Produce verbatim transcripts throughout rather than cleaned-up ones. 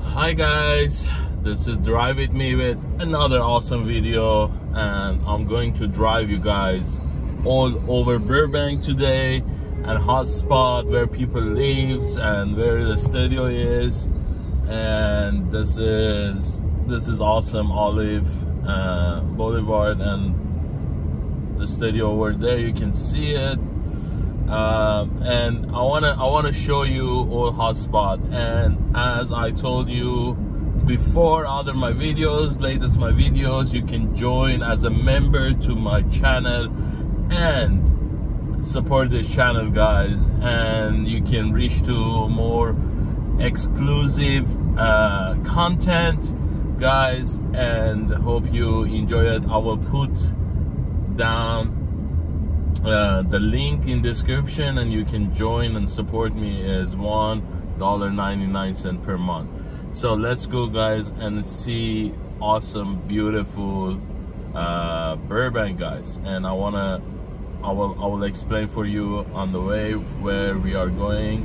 Hi guys, this is Drive With Me with another awesome video, and I'm going to drive you guys all over Burbank today, and hot spot where people lives and where the studio is. And this is this is awesome Olive uh, Boulevard, and the studio over there, you can see it. Um, and I wanna I wanna show you all hotspot. And as I told you before, other my videos, latest my videos, you can join as a member to my channel and support this channel, guys. And you can reach to more exclusive uh, content, guys. And hope you enjoy it. I will put down Uh, the link in description, and you can join and support me as one dollar ninety-nine per month. So let's go, guys, and see awesome, beautiful uh, Burbank, guys. And I wanna, I will, I will explain for you on the way where we are going.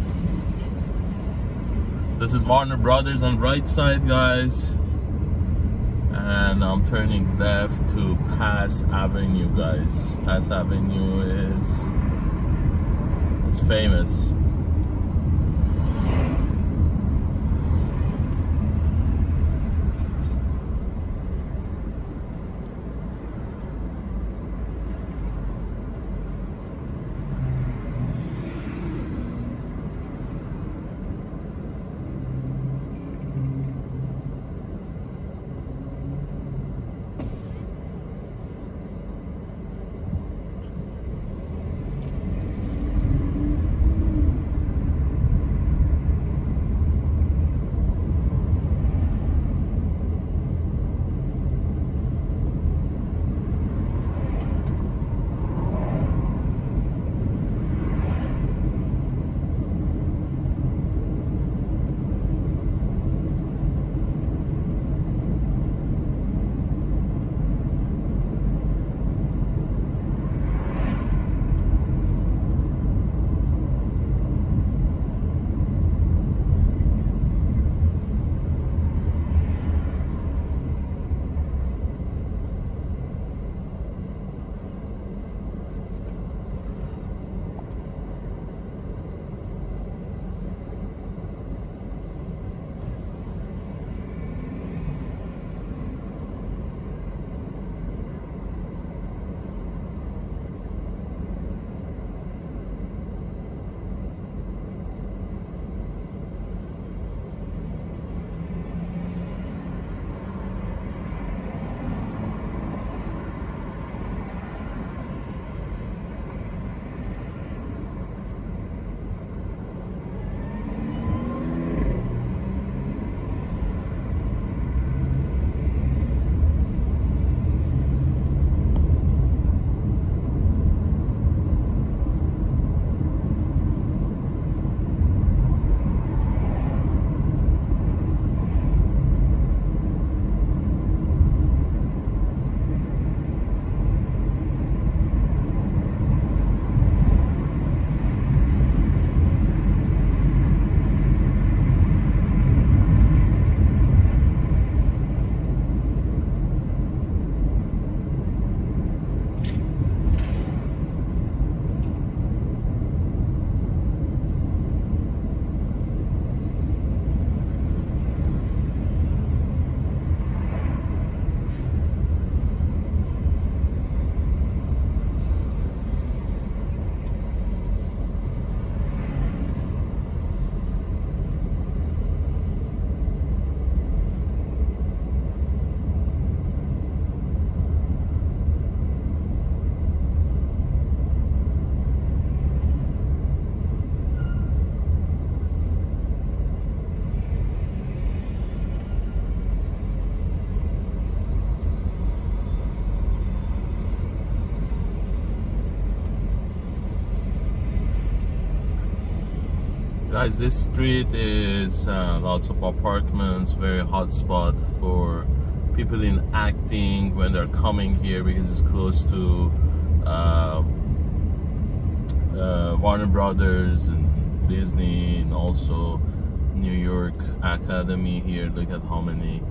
This is Warner Brothers on right side, guys. And I'm turning left to Pass Avenue, guys. Pass Avenue is is famous. Guys, this street is uh, lots of apartments, very hot spot for people in acting when they're coming here, because it's close to uh, uh, Warner Brothers and Disney, and also New York Academy here. Look at how many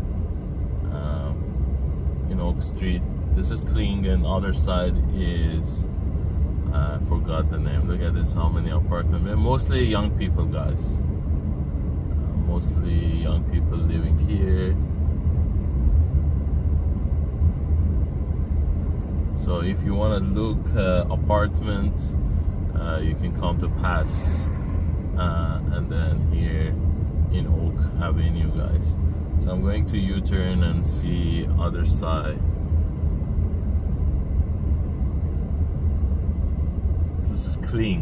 um, in Oak Street. This is clean, and other side is I uh, forgot the name. Look at this, how many apartments. Mostly young people, guys. Uh, mostly young people living here. So if you want to look uh, apartments, uh, you can come to Pass uh, and then here in Oak Avenue, guys. So I'm going to U-turn and see other side. This is clean.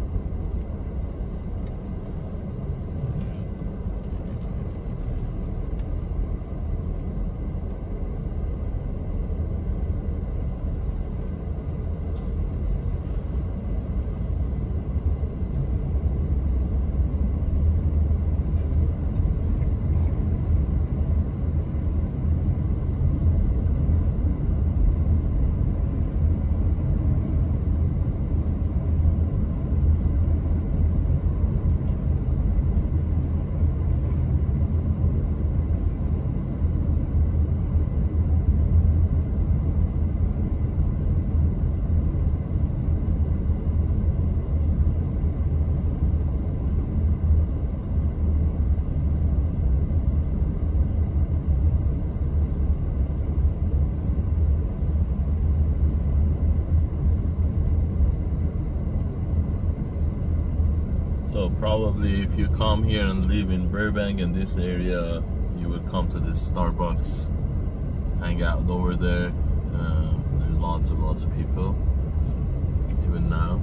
So probably if you come here and live in Burbank in this area, you will come to this Starbucks, hang out over there. Uh, there's lots and lots of people, even now.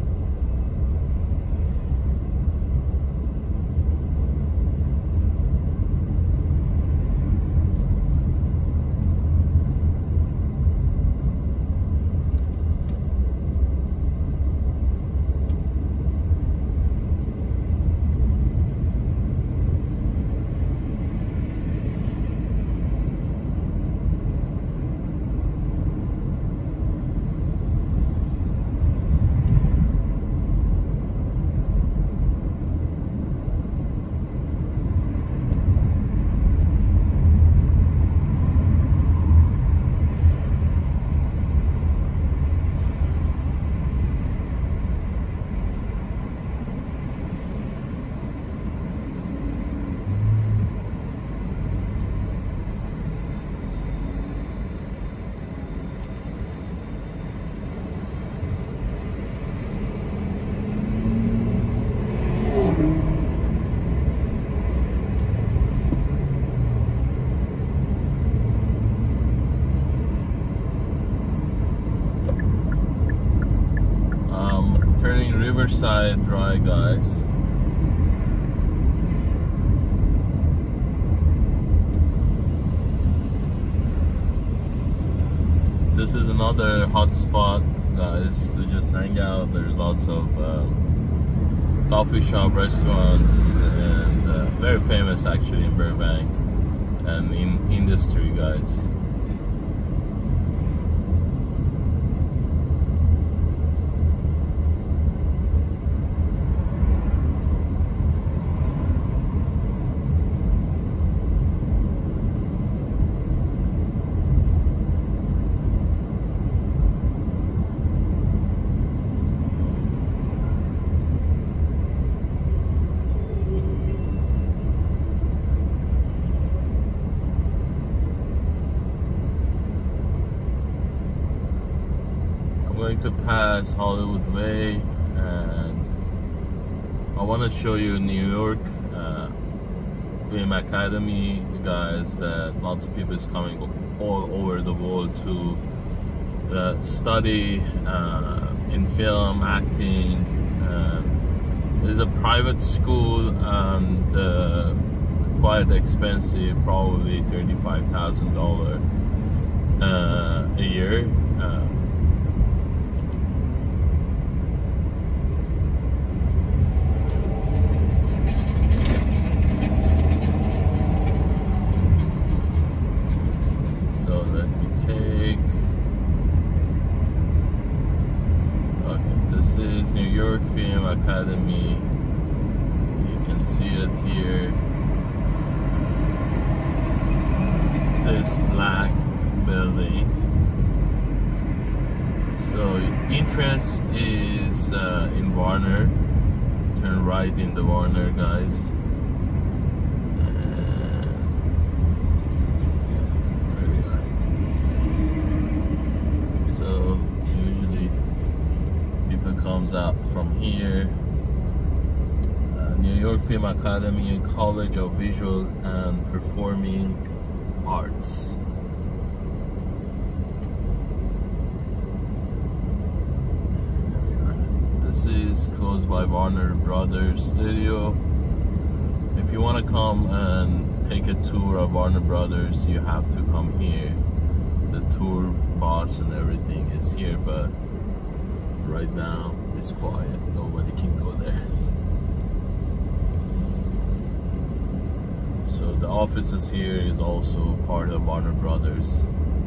Turning Riverside Drive, guys. This is another hot spot, guys, to just hang out. There's lots of um, coffee shop, restaurants, and uh, very famous actually in Burbank and in industry, guys. Going to pass Hollywood Way, and I want to show you New York uh, Film Academy, guys, that lots of people is coming all over the world to uh, study uh, in film acting. And it's a private school and uh, quite expensive, probably thirty-five thousand dollars uh, a year. Uh, New York Film Academy. You can see it here. entrance is uh, in Warner. Turn right in the Warner, guys. And there we are. So usually people comes out from here. Uh, New York Film Academy and College of Visual and Performing Arts. This is close by Warner Brothers Studio. If you want to come and take a tour of Warner Brothers, you have to come here. The tour bus and everything is here, but right now it's quiet. Nobody can go there. So the offices here is also part of Warner Brothers.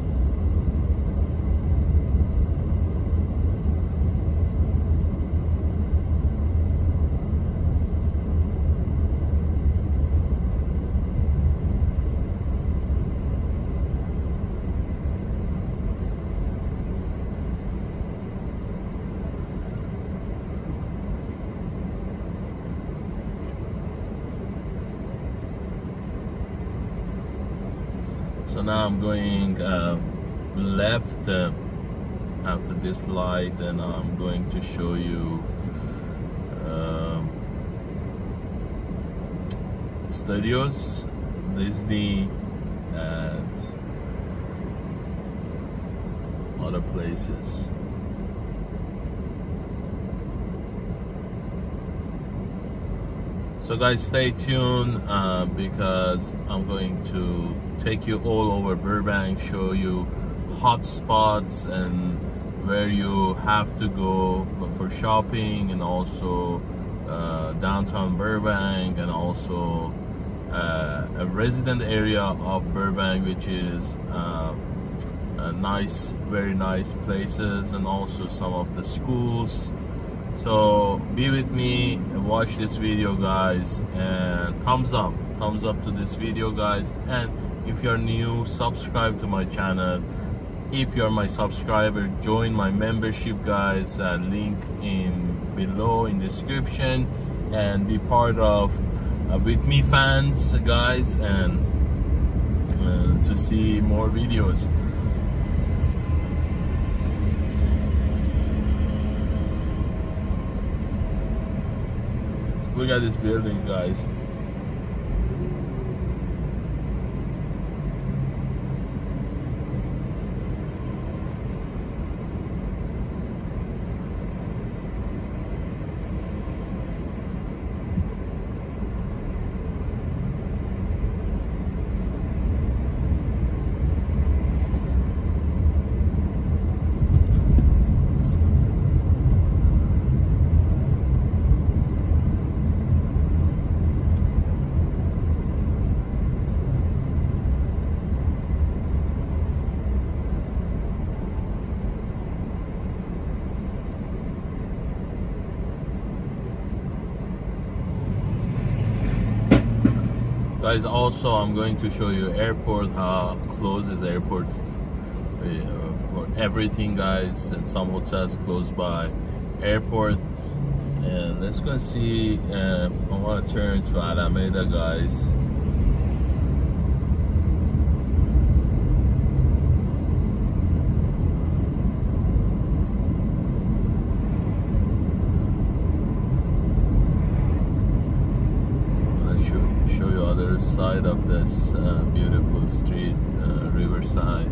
So now I'm going uh, left uh, after this light, and I'm going to show you um, studios, Disney, and other places. So guys, stay tuned uh, because I'm going to take you all over Burbank, show you hot spots and where you have to go for shopping, and also uh, downtown Burbank, and also uh, a resident area of Burbank, which is uh, a nice, very nice places, and also some of the schools. So be with me and watch this video, guys, and thumbs up thumbs up to this video, guys. And if you're new, subscribe to my channel. If you're my subscriber, join my membership, guys. Uh, link in below in description, and be part of uh, With Me fans, guys, and uh, to see more videos. Look at these buildings, guys. Guys, also I'm going to show you airport, how close is airport for everything, guys, and some hotels close by airport. And let's go see. uh, I want to turn to Alameda, guys. Show you other side of this uh, beautiful street, uh, Riverside.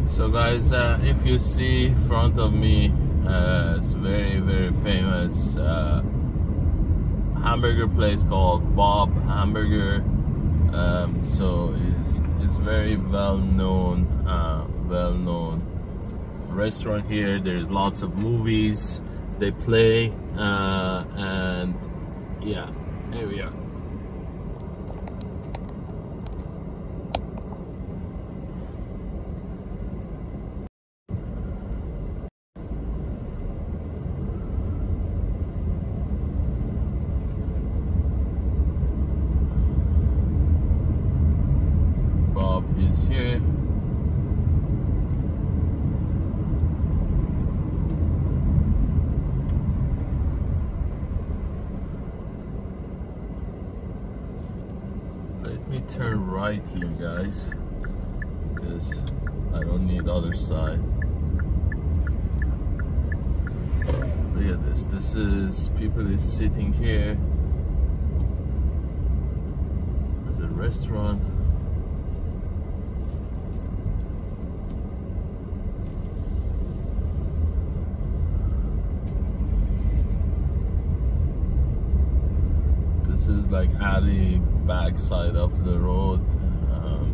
So guys, uh, if you see in front of me, uh, it's very very famous uh, hamburger place called Bob Hamburger. Um, so it's, it's very well known, uh, well known restaurant here. There's lots of movies they play, uh, and yeah, here we are. Bob is here. Let me turn right here, guys, because I don't need other side. Look at this. This is people is sitting here as a restaurant. This is like alley back side of the road. Um,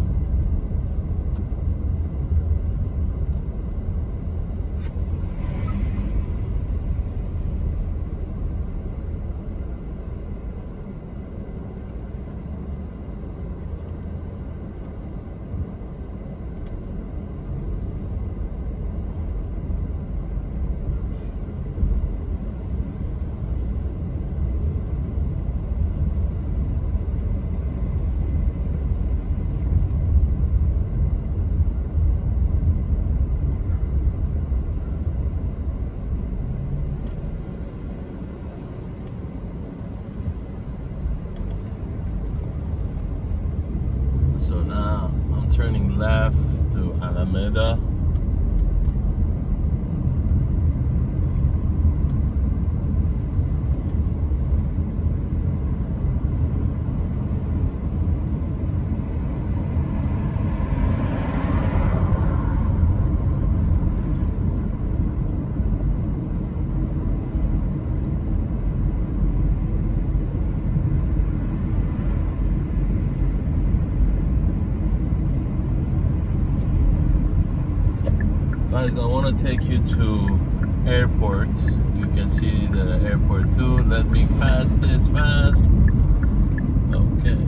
So now I'm turning left to Alameda. Guys, I want to take you to airport. You can see the airport too. Let me pass this fast. Okay.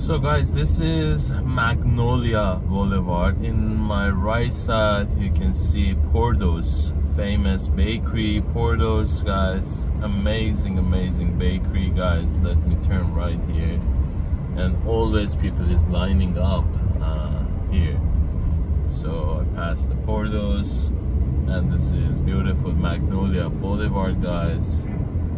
So guys, this is Magnolia Boulevard. In my right side you can see Porto's famous bakery. Porto's, guys, amazing amazing bakery, guys. Let me turn right here, and always people is lining up uh, here. So I passed the Porto's, and this is beautiful Magnolia Boulevard, guys.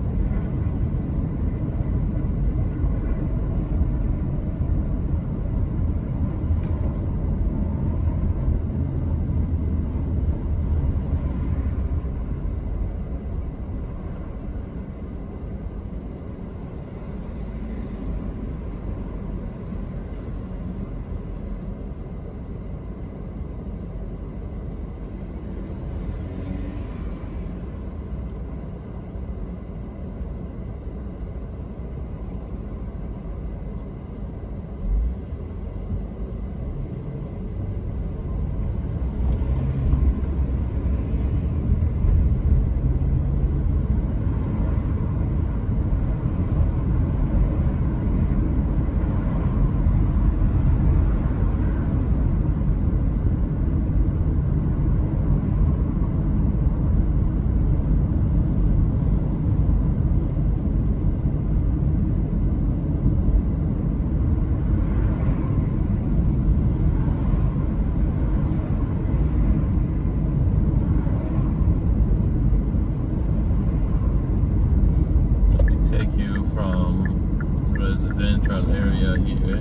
Take you from residential area here.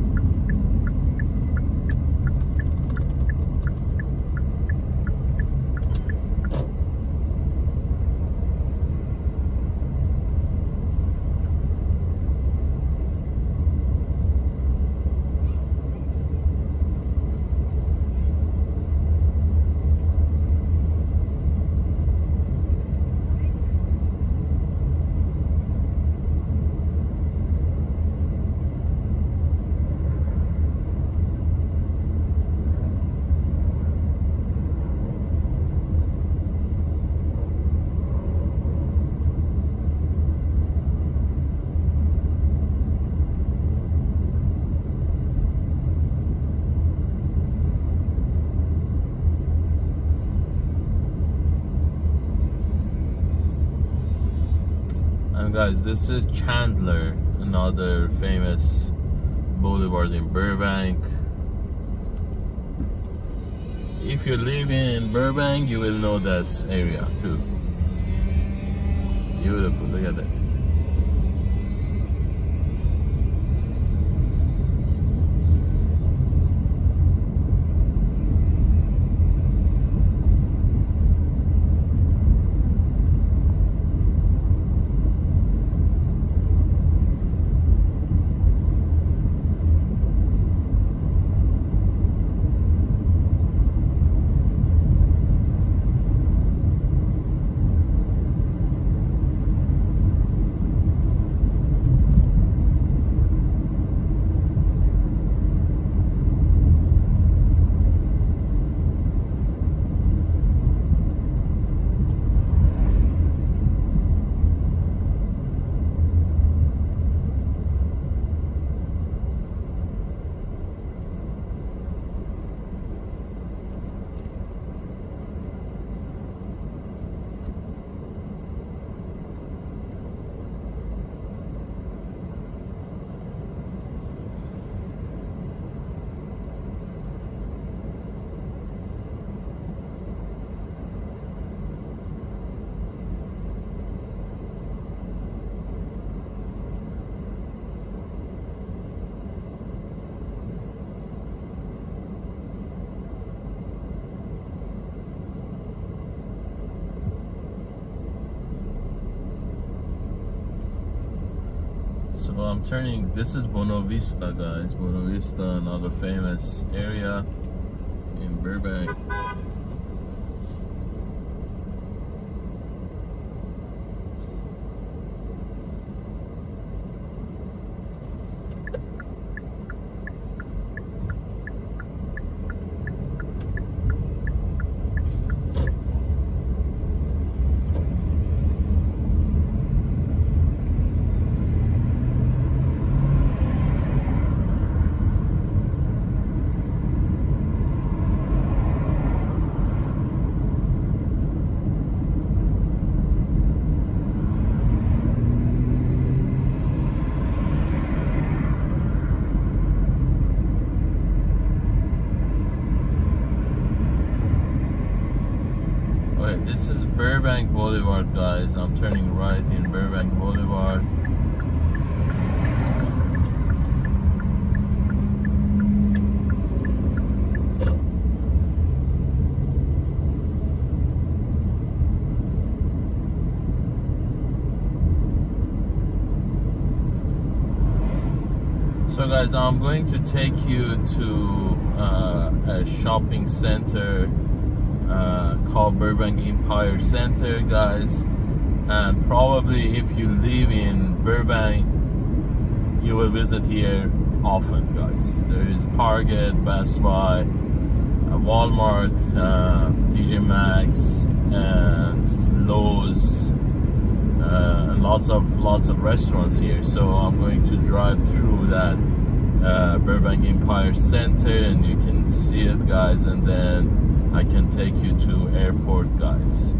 And guys, this is Chandler, another famous boulevard in Burbank. If you live in Burbank, you will know this area too. Beautiful, look at this. So I'm turning, this is Buena Vista, guys. Buena Vista, another famous area in Burbank. Burbank Boulevard, guys. I'm turning right in Burbank Boulevard. So guys, I'm going to take you to uh, a shopping center uh, called Burbank Empire Center, guys. And probably if you live in Burbank, you will visit here often, guys. There is Target, Best Buy, uh, Walmart, uh, T J Maxx, and Lowe's, uh, and lots of lots of restaurants here. So I'm going to drive through that uh, Burbank Empire Center, and you can see it, guys. And then I can take you to airport, guys.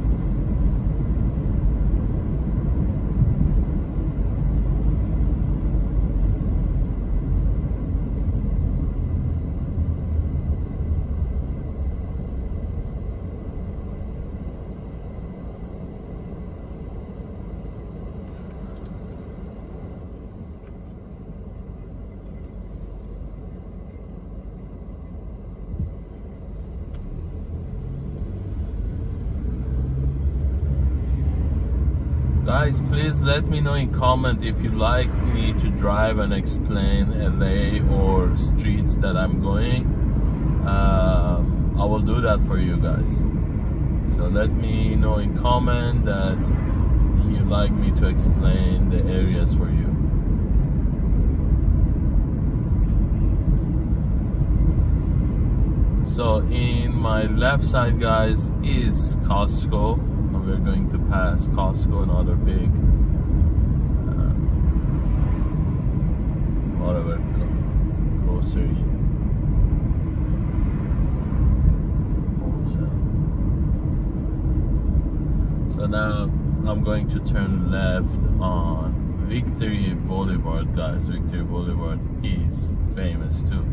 Guys, please let me know in comment if you like me to drive and explain L A or streets that I'm going. Um, I will do that for you guys. So let me know in comment that you like me to explain the areas for you. So in my left side, guys, is Costco. We're going to pass Costco, another big uh, whatever grocery wholesale. So now I'm going to turn left on Victory Boulevard, guys. Victory Boulevard is famous too.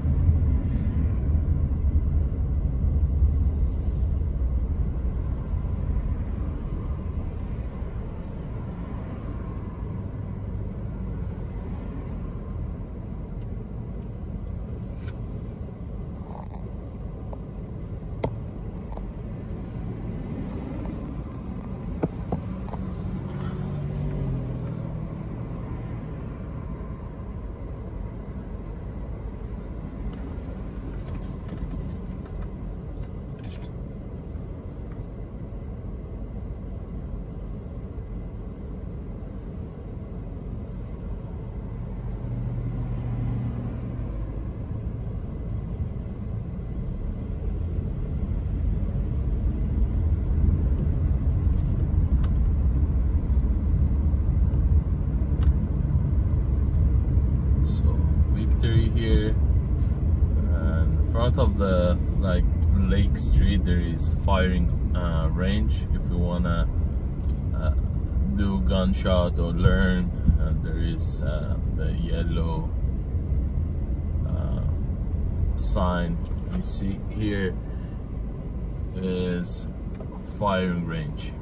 Here, and in front of the like Lake Street there is firing uh, range if you wanna uh, do gunshot or learn, and there is uh, the yellow uh, sign you see here is firing range.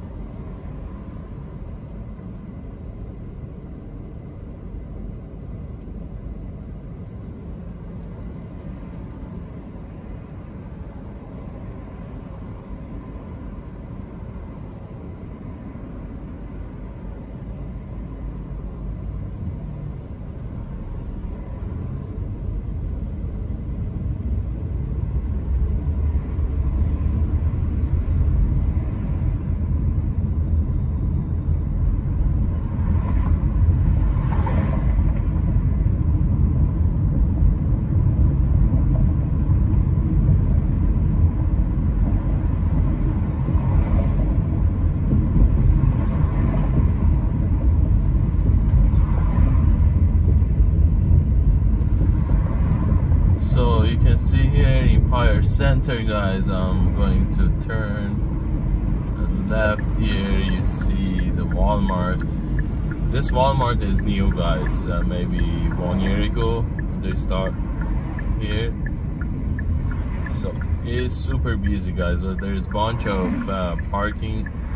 Empire Center, guys. I'm going to turn left here. You see the Walmart. This Walmart is new, guys. Uh, maybe one year ago they start here. So it's super busy, guys, but there's a bunch of uh, parking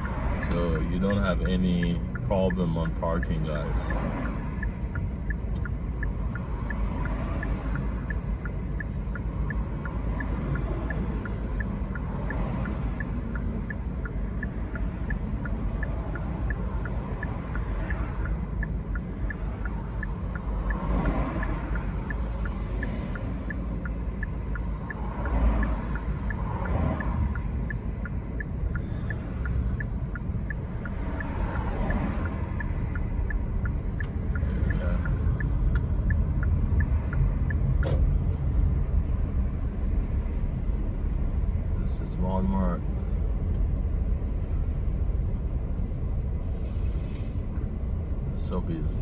so you don't have any problem on parking, guys. Walmart. It's so busy.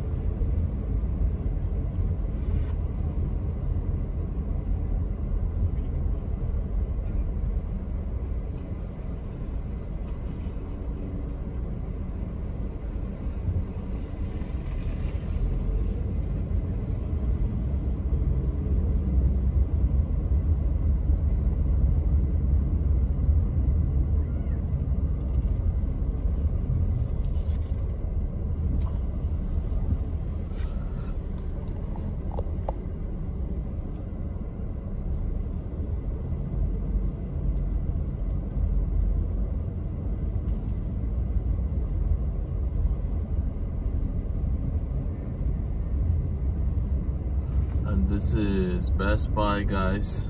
This is Best Buy, guys.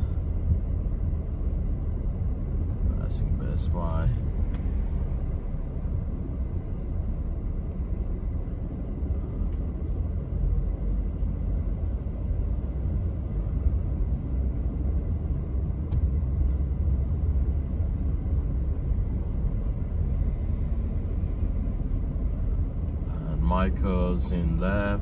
Passing Best Buy. And Michael's in left.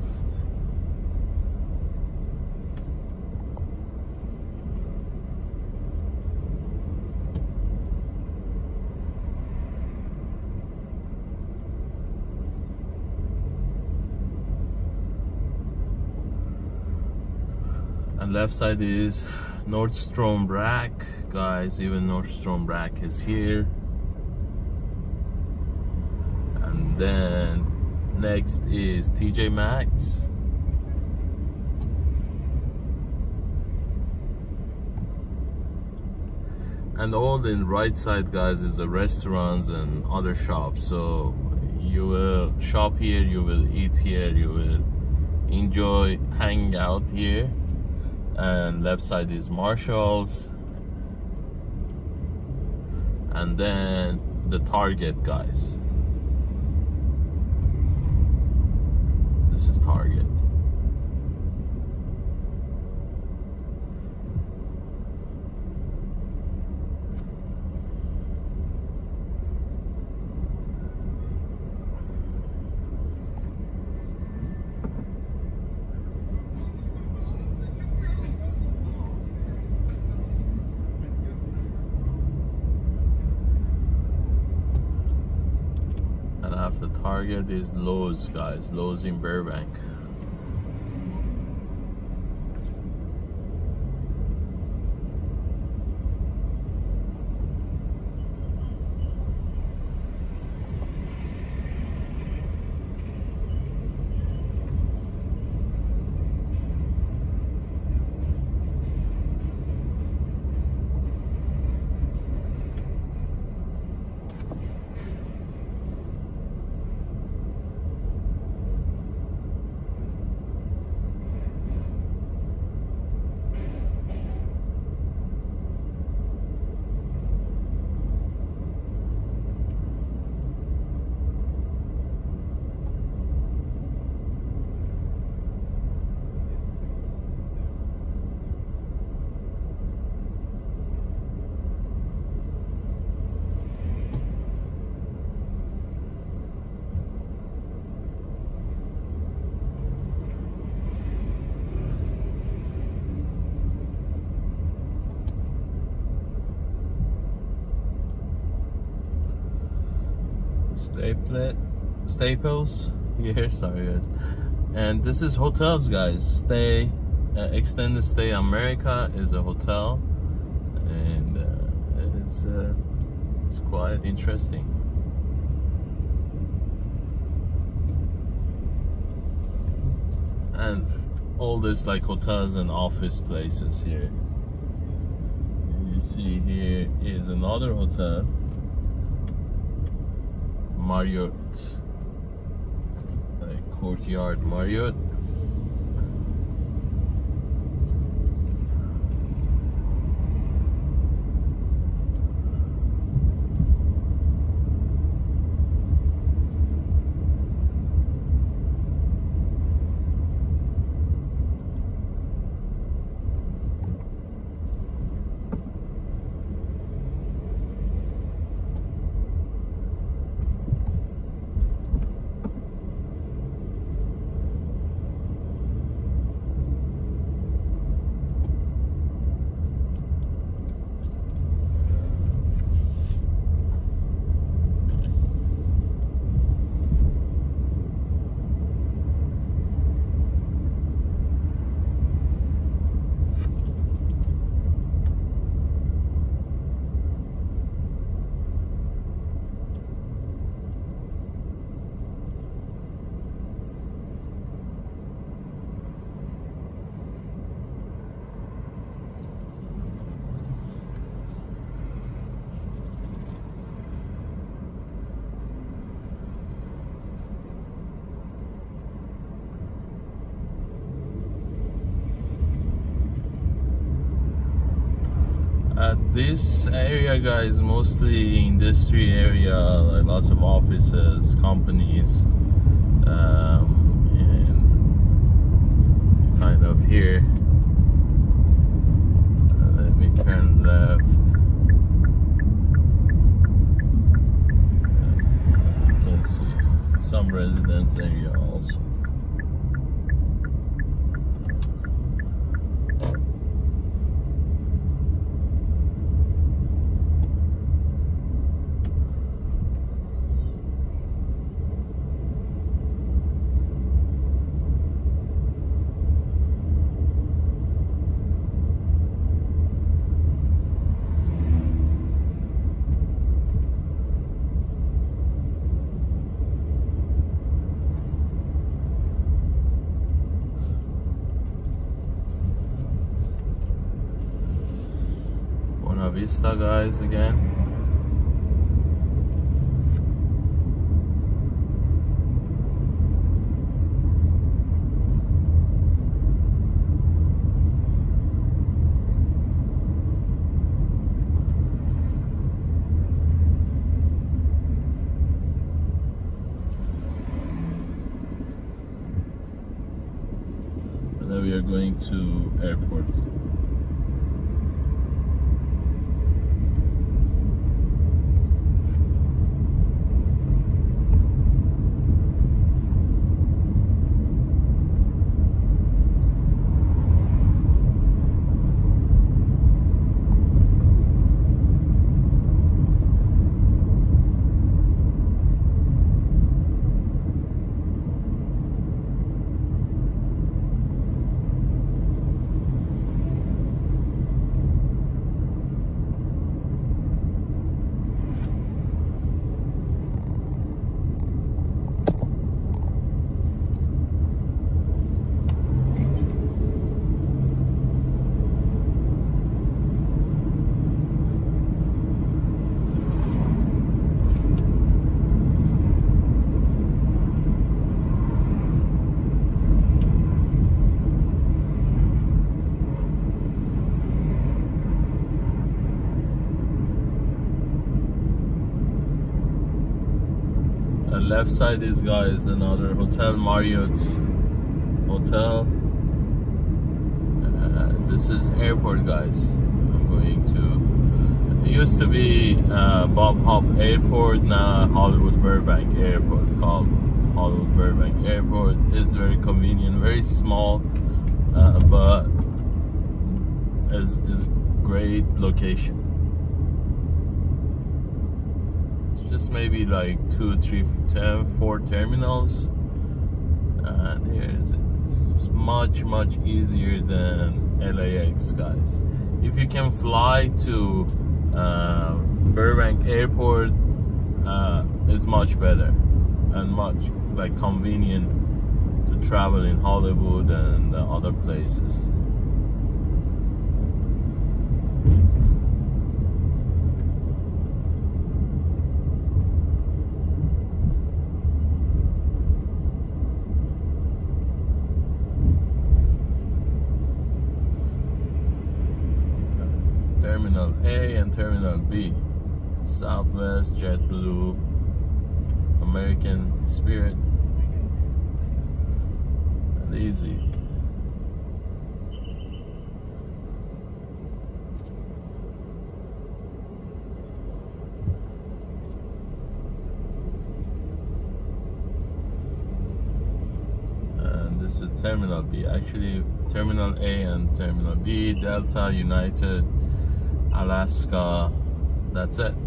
And left side is Nordstrom Rack, guys. Even Nordstrom Rack is here. And then next is T J Maxx. And all the right side, guys, is the restaurants and other shops. So you will shop here, you will eat here, you will enjoy hanging out here. And left side is Marshall's, and then the Target, guys. This is Target. After Target is Lowe's, guys. Lowe's in Burbank. Staple, Staples here, sorry guys. And this is hotels, guys. Stay, uh, Extended Stay America is a hotel, and uh, it's uh, it's quite interesting. and all this like hotels and office places here. You see here is another hotel, Marriott, like Courtyard Marriott. Uh, this area, guys, mostly industry area, like lots of offices, companies, um, and kind of here. Uh, let me turn left. Uh, you can see some residence area also. Vista, guys, again. And then we are going to airport. Left side is, guys, another hotel, Marriott hotel. Uh, this is airport, guys. I'm going to, it used to be uh, Bob Hop Airport, now Hollywood Burbank Airport, called Hollywood Burbank Airport. It's very convenient, very small, uh, but is is great location. Just maybe like two, three, ten, four terminals, and here is it. It's much, much easier than L A X, guys. If you can fly to uh, Burbank Airport, uh, it's much better and much like convenient to travel in Hollywood and uh, other places. Terminal A and Terminal B. Southwest, JetBlue, American Spirit, and Easy. And this is Terminal B. Actually, Terminal A and Terminal B, Delta, United, Alaska, that's it.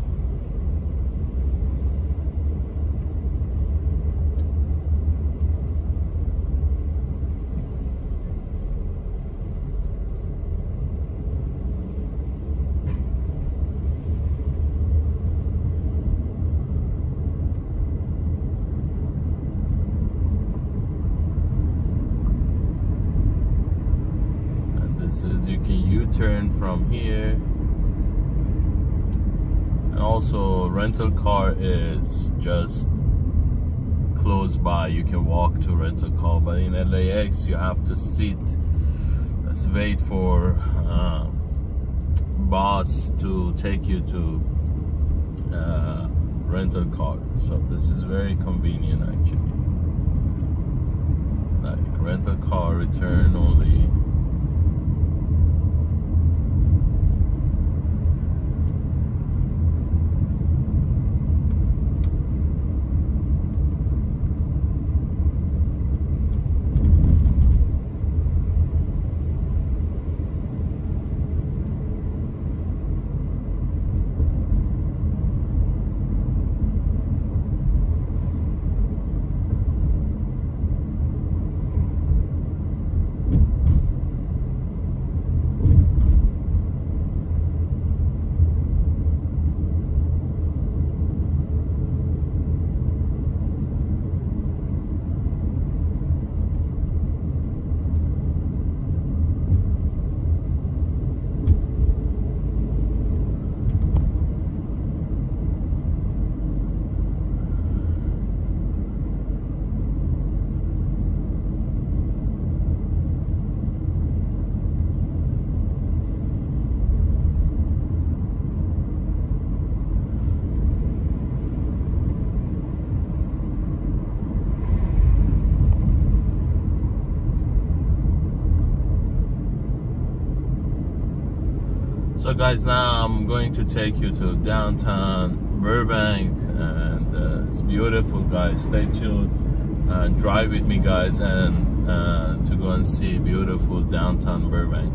And this is, you can U-turn from here. Also, rental car is just close by. You can walk to rental car, but in L A X you have to sit, let's wait for uh, bus to take you to uh, rental car. So this is very convenient actually. Like rental car return only. So guys, now I'm going to take you to downtown Burbank, and uh, it's beautiful guys. Stay tuned, uh, drive with me guys, and uh, to go and see beautiful downtown Burbank.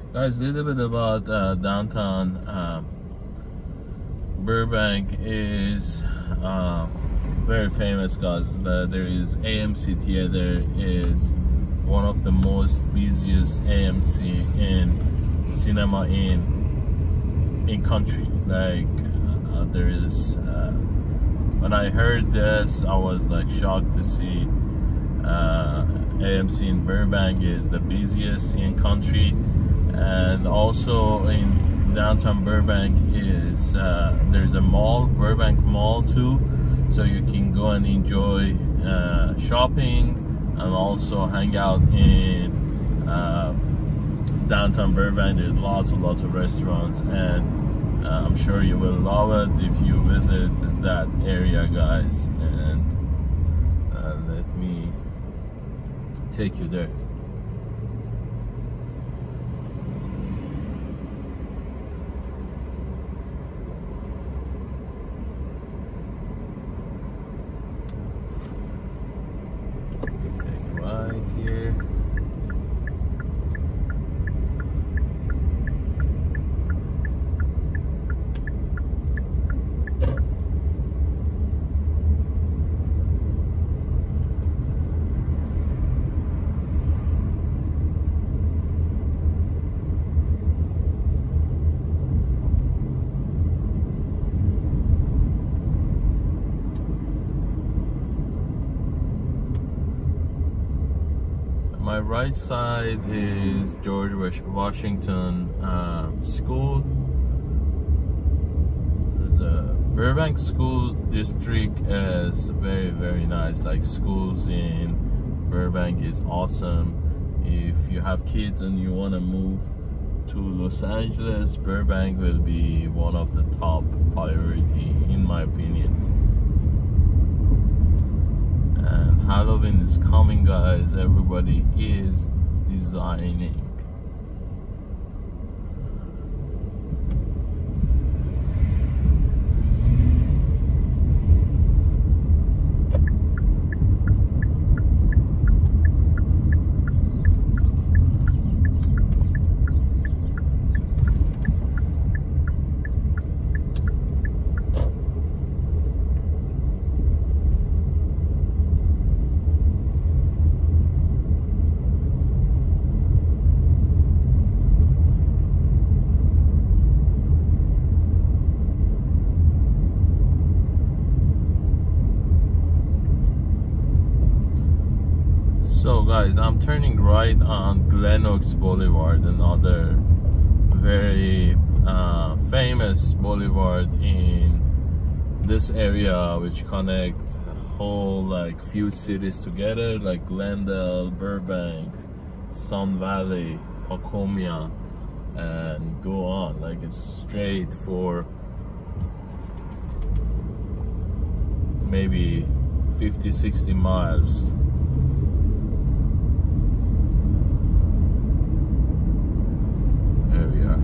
Guys, a little bit about uh, downtown uh, Burbank is uh, very famous because the, there is A M C Theater is one of the most busiest A M C in cinema in in country. Like uh, there is uh, when I heard this, I was like shocked to see uh, A M C in Burbank is the busiest in country. And also in downtown Burbank is uh, there's a mall, Burbank Mall too, so you can go and enjoy uh, shopping and also hang out in uh, downtown Burbank. There's lots and lots of restaurants, and uh, I'm sure you will love it if you visit that area, guys. And uh, let me take you there. Right here. My right side is George Washington uh, School. The Burbank School District is very, very nice. Like schools in Burbank is awesome. If you have kids and you want to move to Los Angeles, Burbank will be one of the top priority in my opinion. And Halloween is coming, guys. Everybody is designing. So guys, I'm turning right on Glen Oaks Boulevard, another very uh, famous boulevard in this area, which connect whole like few cities together, like Glendale, Burbank, Sun Valley, Pacomia, and go on. Like it's straight for maybe fifty sixty miles. There we are.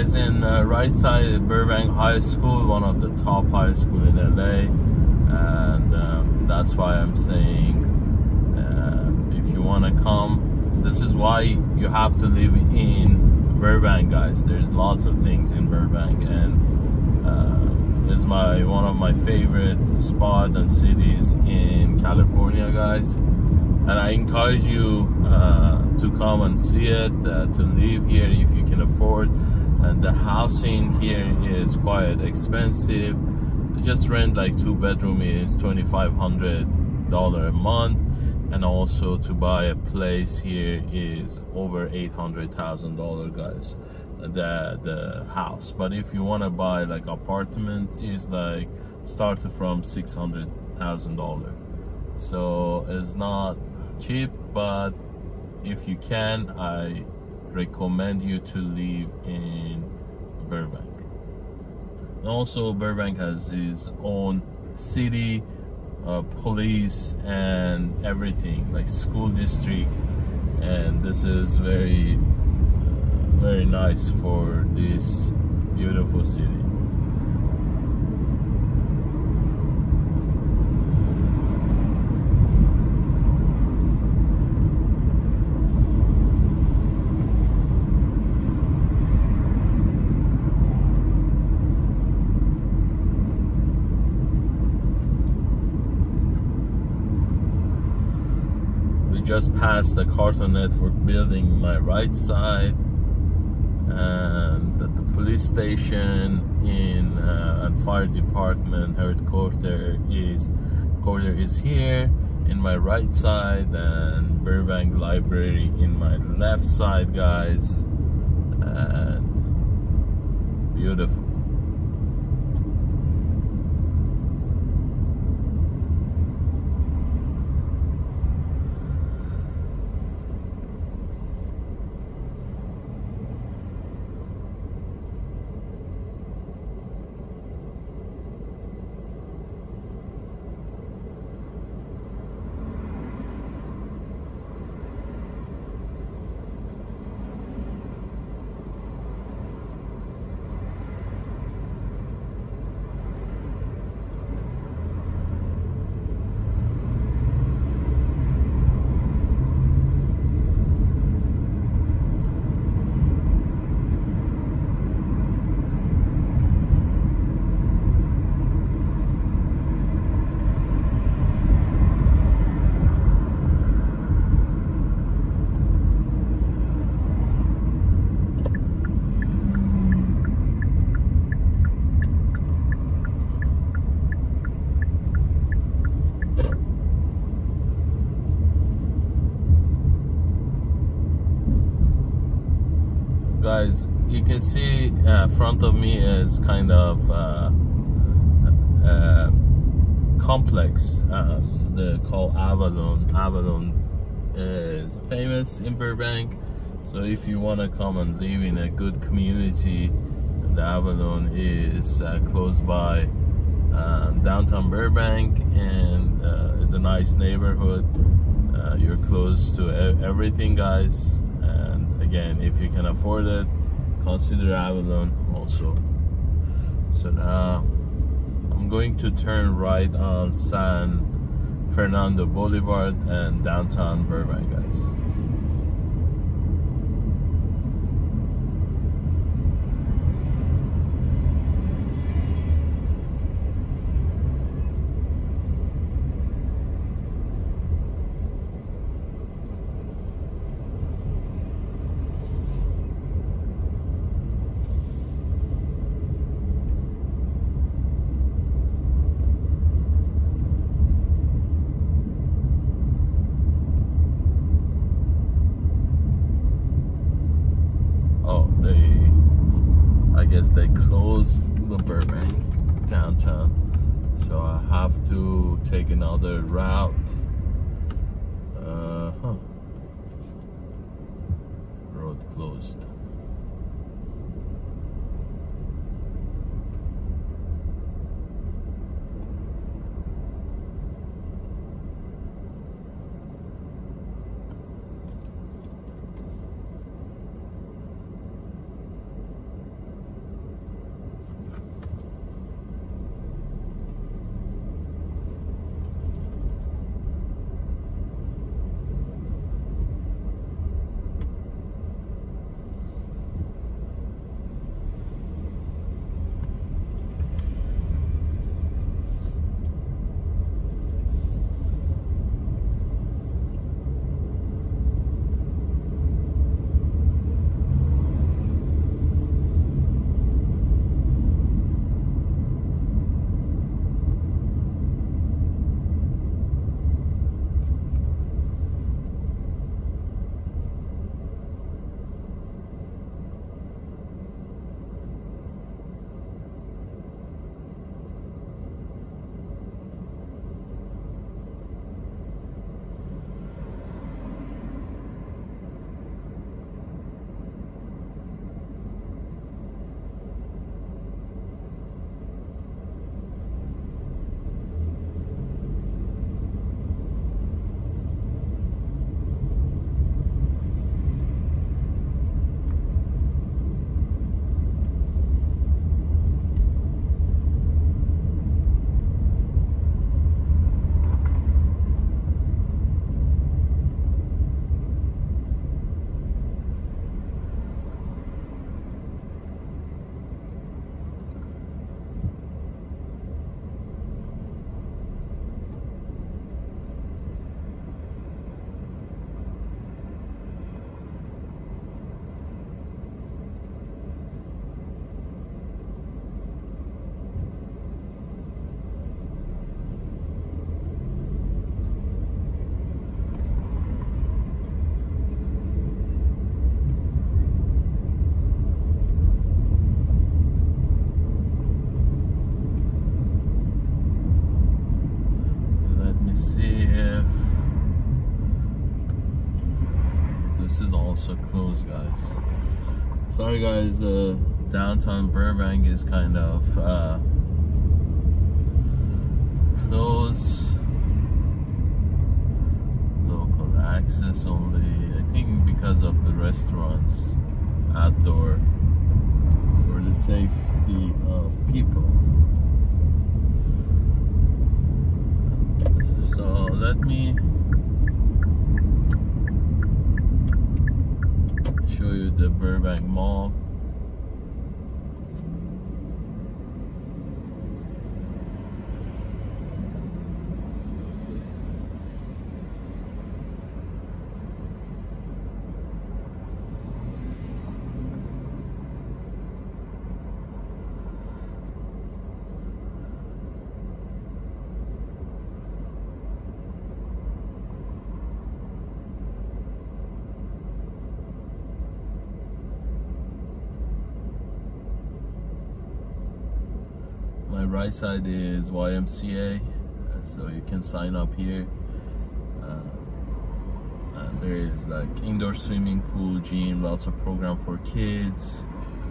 guys, in uh, right side of Burbank High School, one of the top high school in L A, and um, that's why I'm saying uh, if you want to come, this is why you have to live in Burbank, guys. There's lots of things in Burbank, and uh, it's my one of my favorite spots and cities in California, guys. And I encourage you uh, to come and see it, uh, to live here if you can afford. And the housing here is quite expensive. Just rent like two bedroom is twenty-five hundred dollars a month, and also to buy a place here is over eight hundred thousand dollars, guys, the the house. But if you want to buy like apartments, is like started from six hundred thousand dollars. So it's not cheap, but if you can, I recommend you to live in Burbank. And also Burbank has its own city, uh, police, and everything, like school district, and this is very uh, very nice for this beautiful city. Just past the Cartoon Network building, my right side, and the, the police station in uh, and fire department headquarters is quarter is here in my right side, and Burbank Library in my left side, guys, and beautiful. Guys, you can see uh, front of me is kind of uh, uh, complex. Um, they call Avalon. Avalon is famous in Burbank, so if you want to come and live in a good community, the Avalon is uh, close by uh, downtown Burbank, and uh, it's a nice neighborhood. Uh, you're close to e everything, guys. Again, if you can afford it, consider Avalon also. So now I'm going to turn right on San Fernando Boulevard and downtown Burbank, guys. They close the Burbank downtown, so I have to take another route. Uh, huh. Road closed. me see if this is also closed, guys. Sorry guys, uh, downtown Burbank is kind of uh, closed. Local access only, I think because of the restaurants outdoor for the safety of people. So let me show you the Burbank Mall. My right side is Y M C A, uh, so you can sign up here. Uh, and there is like indoor swimming pool, gym, lots of program for kids.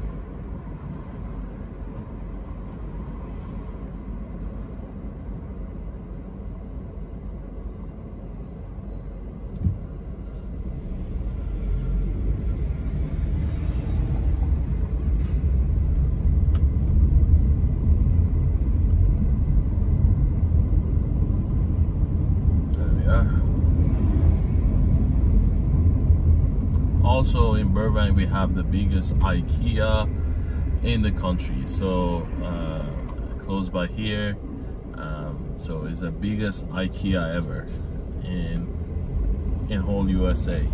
Also in Burbank we have the biggest IKEA in the country, so uh, close by here. Um, so it's the biggest IKEA ever in in whole U S A.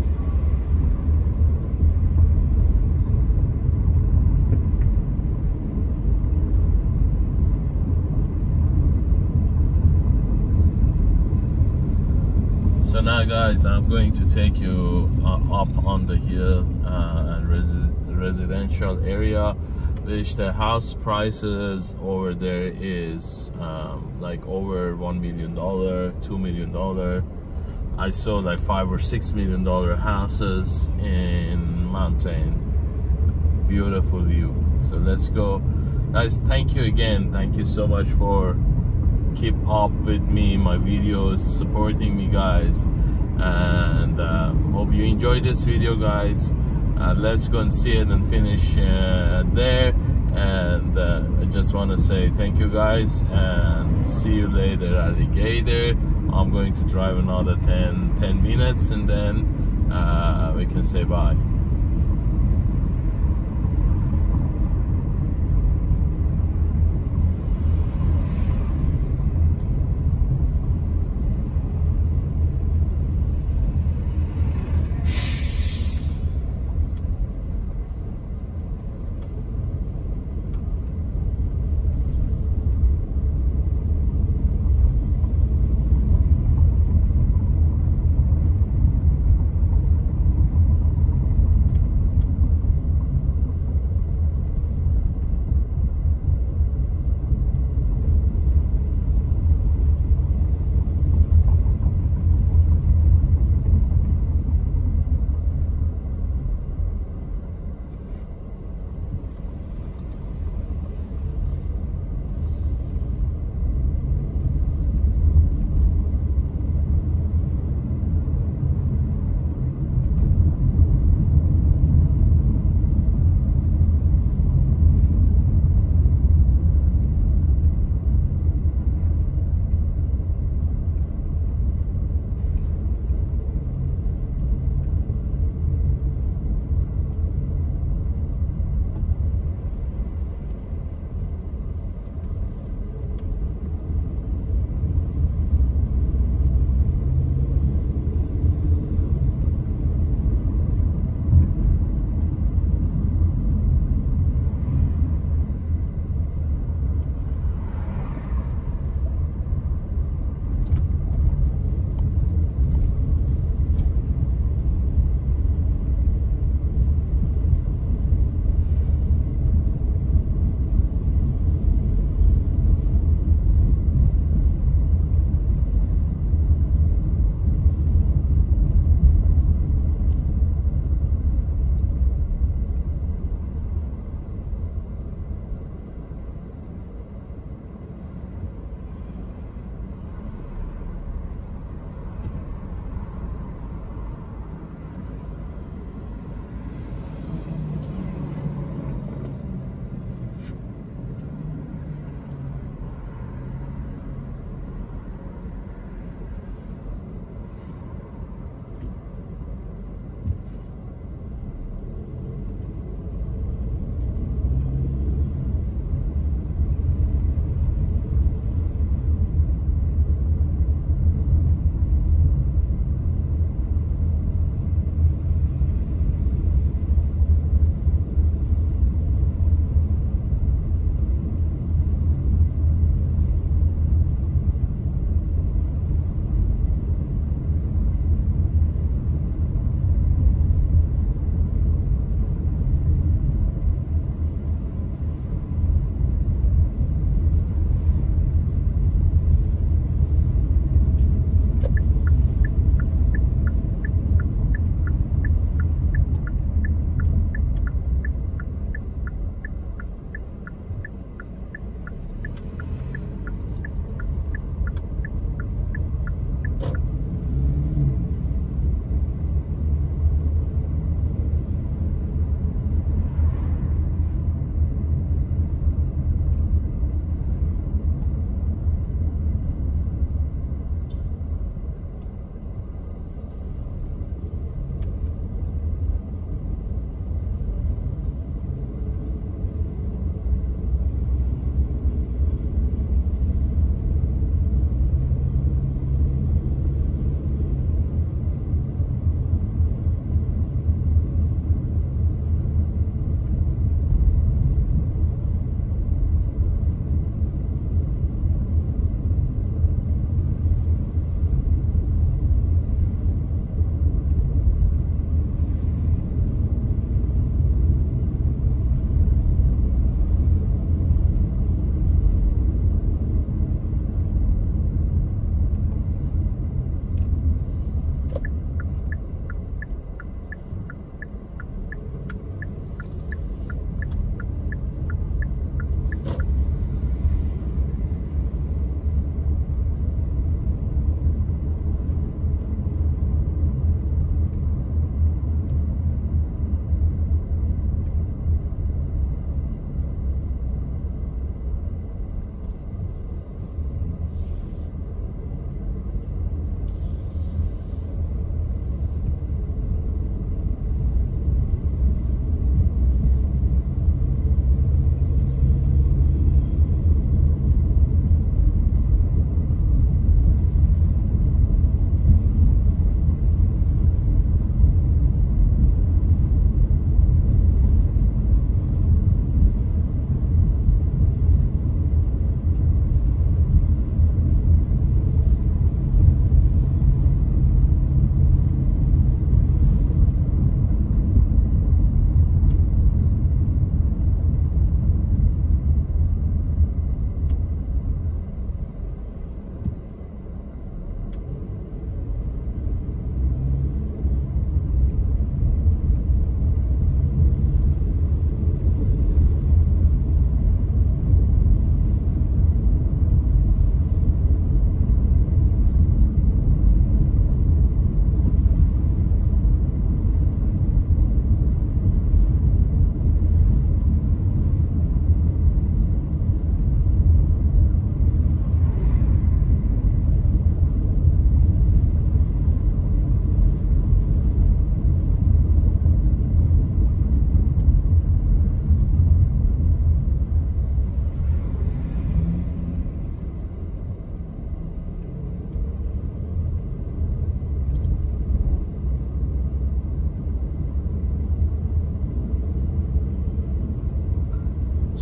So now guys, I'm going to take you uh, up on the hill uh, and res residential area, which the house prices over there is um, like over one million dollar, two million dollar. I saw like five or six million dollar houses in mountain. Beautiful view. So let's go, guys. Thank you again. Thank you so much for keep up with me, my videos, supporting me, guys, and uh, hope you enjoyed this video, guys. Uh, let's go and see it and finish uh, there. And uh, I just want to say thank you, guys, and see you later, alligator. I'm going to drive another ten minutes and then uh, we can say bye.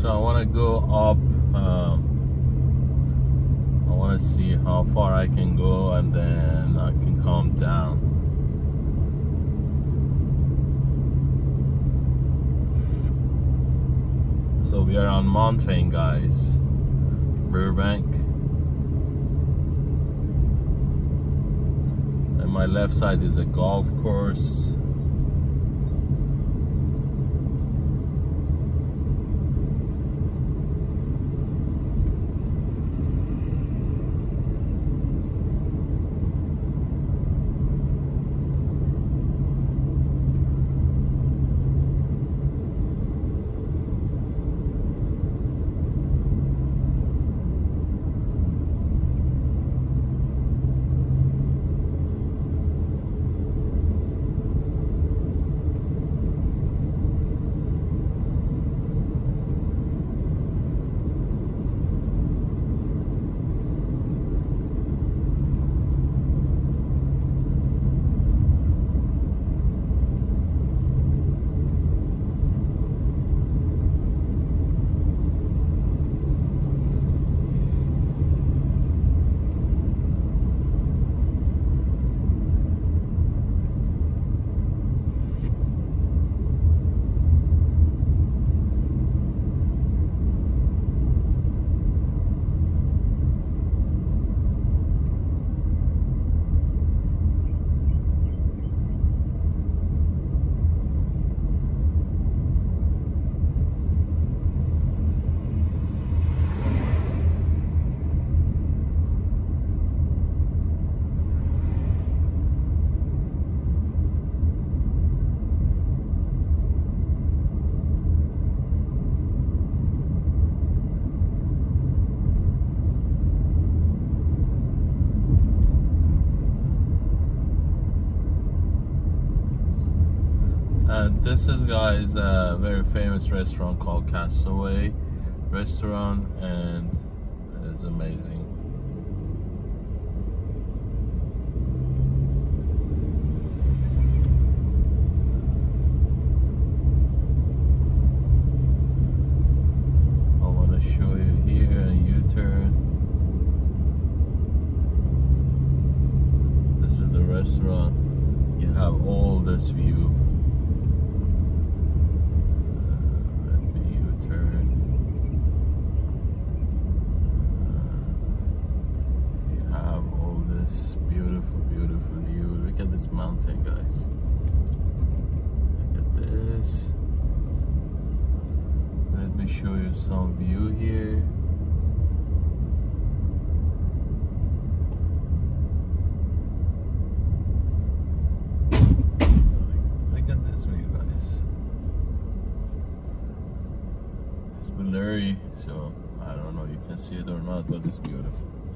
So I want to go up. Um, I want to see how far I can go, and then I can come down. So we are on mountain, guys. Burbank. And my left side is a golf course. And this is, guys, a very famous restaurant called Castaway Restaurant, and it's amazing. I want to show you here a U-turn. This is the restaurant. You have all this view. Mountain, guys. Look at this. Let me show you some view here. Look, look at this view, guys. It's blurry, so I don't know if you can see it or not, but it's beautiful.